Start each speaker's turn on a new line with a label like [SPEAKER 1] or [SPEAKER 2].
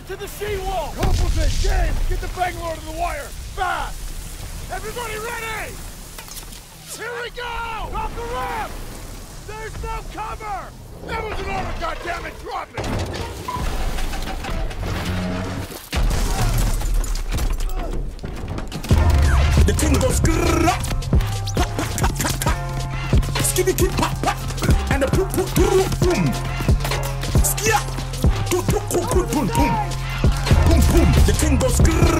[SPEAKER 1] to the seawall! Completon, James, get the Bangalore to the wire! Fast! Everybody ready! Here we go! Drop the ramp! There's no cover! That was an order, goddammit! Drop it!
[SPEAKER 2] The thing goes grrrr, skibby kip pop pop, and the poop poop boom boom. Skia, boom boom boom boom boom boom. The thing goes grrrr.